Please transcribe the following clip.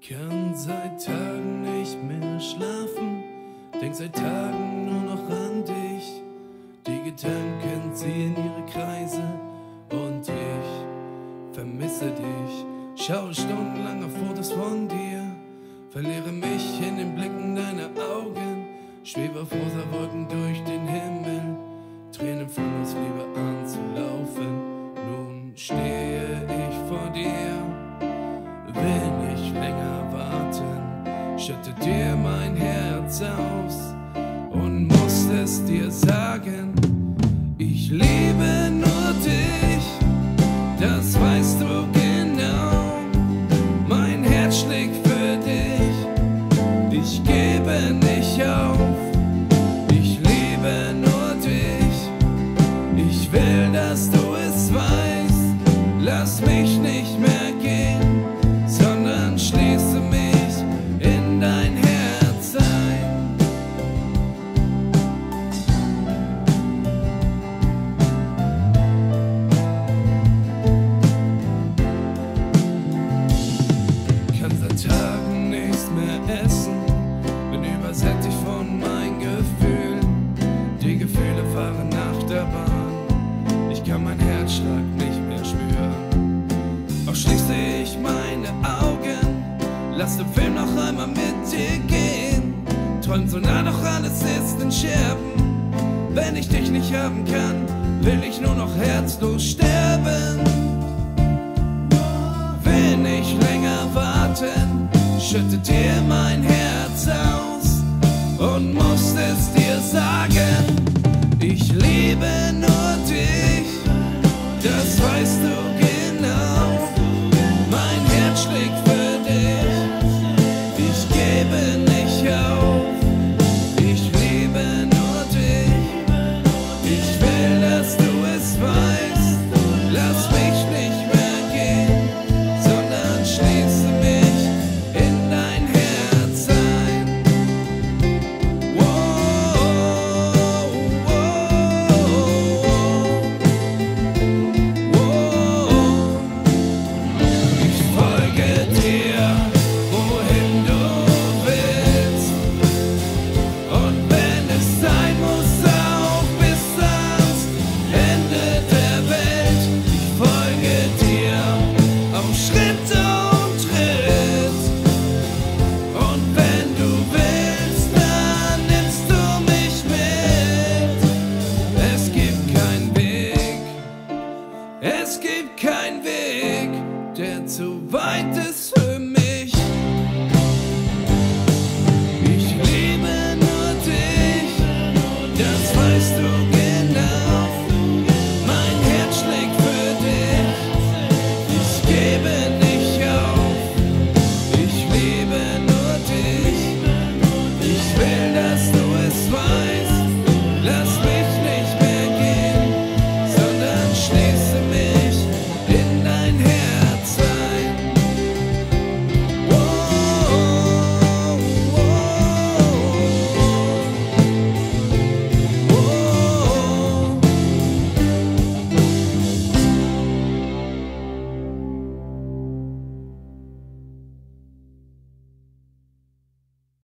Kann seit Tagen nicht mehr schlafen, denk seit Tagen nur noch an dich. Die Gedanken ziehen ihre Kreise und ich vermisse dich. Schaue stundenlang auf Fotos von dir, verliere mich in den Blicken deiner Augen, schwebe auf rosa Wolken durch den Himmel, Tränen von uns Liebe anzulaufen. Nun stehe ich vor dir, will nicht länger warten, schütte dir mein Herz aus und muss es dir sagen. Ich liebe nur dich, das weißt du genau. Mein Herz schlägt für dich, ich gebe nicht auf. Ich liebe nur dich, ich will, dass du es weißt. Lass mich nicht mehr gehen, sondern schließe mich in dein Herz ein. Kann seit Tagen nichts mehr essen, bin übersättigt von meinen Gefühlen. Die Gefühle fahren Achterbahn, ich kann meinen Herzschlag nicht mehr spüren. Auch schließe ich meine Augen, lass den Film noch einmal mit dir gehen. Träum so nah, doch alles ist in Scherben. Wenn ich dich nicht haben kann, will ich nur noch herzlos sterben. Will nicht länger warten, schütte dir mein Herz aus und muss es dir sagen. Ich liebe nur dich, das weißt du genau. Mein Herz schlägt für dich, ich gebe nicht auf. Ich liebe nur dich, ich will, dass du es weißt. Lass mich nicht mehr gehen, sondern schließe mich in dein Herz ein. Wow, wow, wow. Ich folge dir, wohin du willst, und wenn es sein muss, auch bis ans Ende der Welt. Ich folge dir auf Schritt und Tritt, und wenn du willst, dann nimmst du mich mit. Es gibt keinen Weg, es gibt keinen Weg, der zu weit ist.